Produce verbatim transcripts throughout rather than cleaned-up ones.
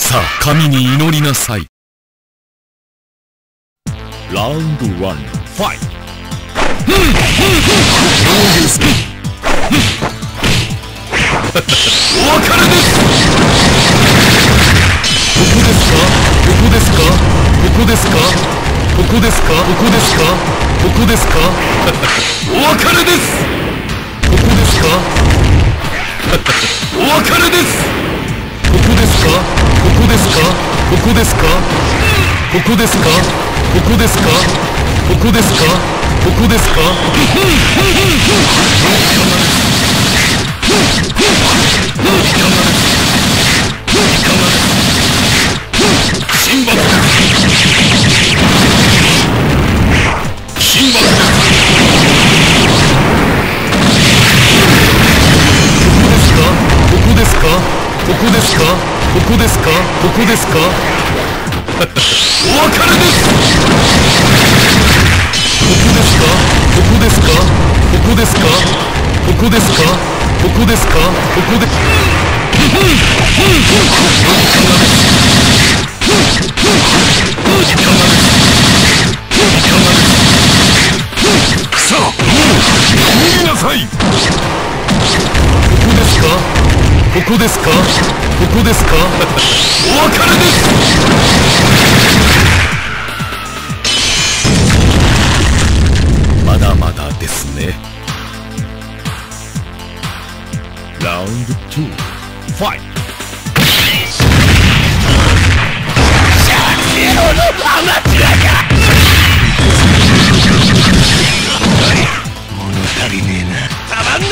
さあ神に祈りなさい。ラウンドワンファイト。どうですか。お別れです。ここですか、ここですか、ここですか、ここですか、ここですか、ここですか。お別れです。ここですか。お別れです。ここですか、ここですか、ここですか、ここですか、ここですか、ここですか、ここですか。神爆神爆ここですか、ここですか、ここですか、ここですか。お別れです。ここですか、ここですか、ここですか、ここですか、ここですか、ここでくそ、もう逃げなさい。ここですか、ここですか、ここですか。お別れです。まだまだですね。ラウンドツーファイト。シャークゼロのアマチュアか。物足りねえな。たまんな。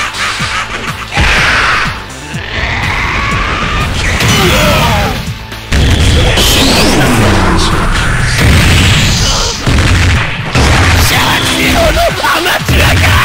シャークゼロのアマチュアか。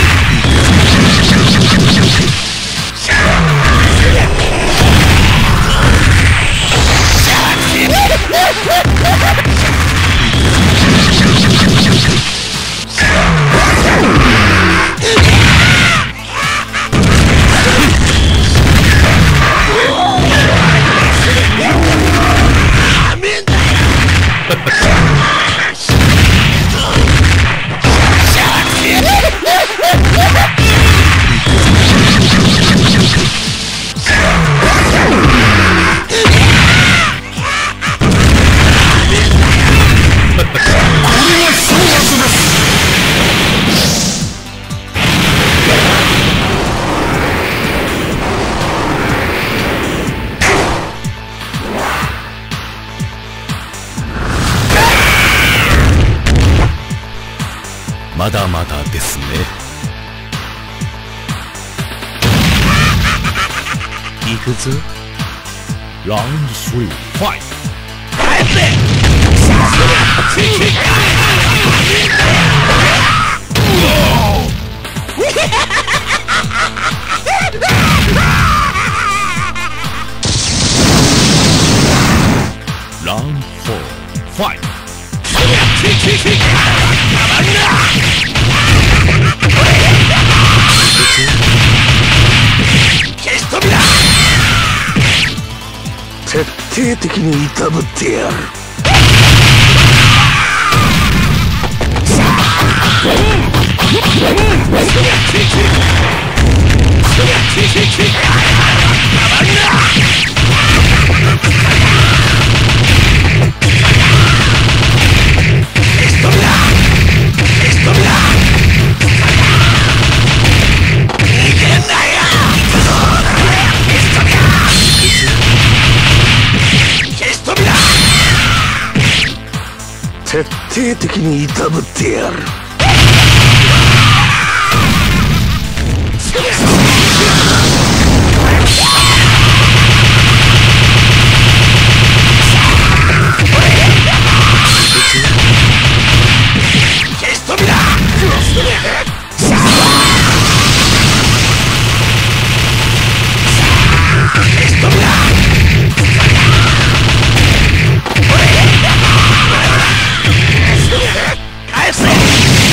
まだまだですね。行くぞ。ラウンドスリーファイト。帰ってラウンドフォーファイト。徹底的にいたぶってやる。徹底的にいたぶってやる。返せ。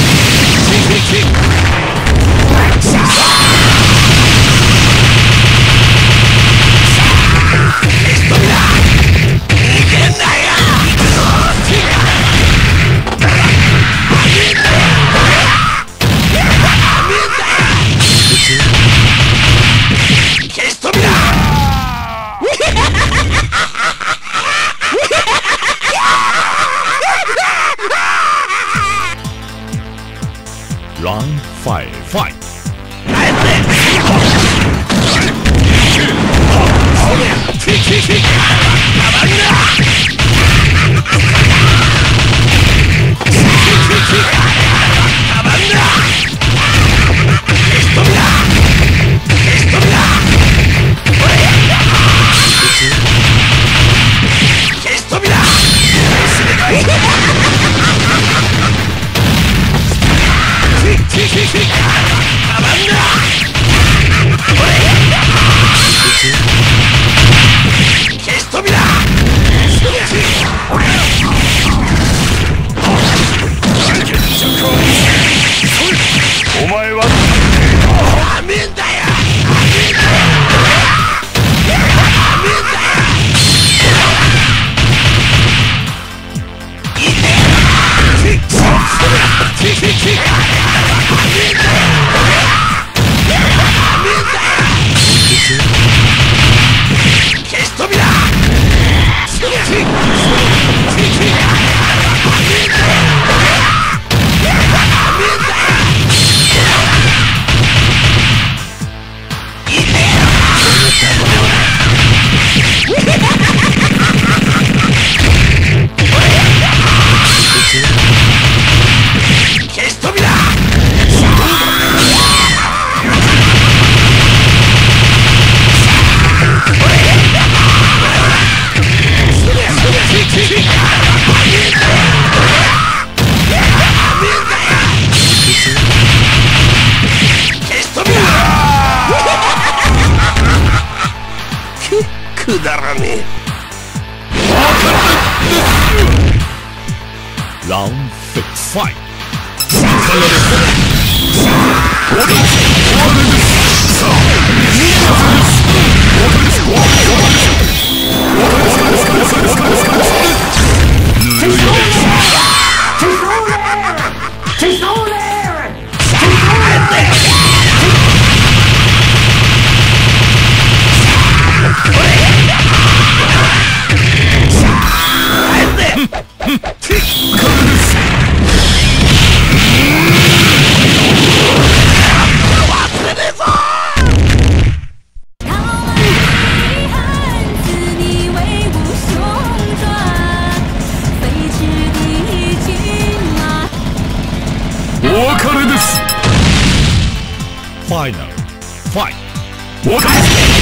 くだらねえ。 ラウンドシックスファイお別れです。ファイナルファイト。